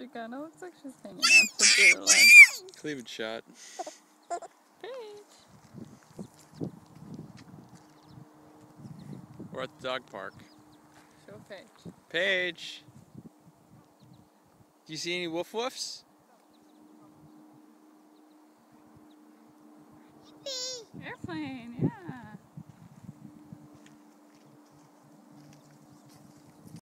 She kind of looks like she's hanging on for dear life. Cleavage shot. Paige. We're at the dog park. Show Paige. Paige! Do you see any woof woofs? Airplane, yeah.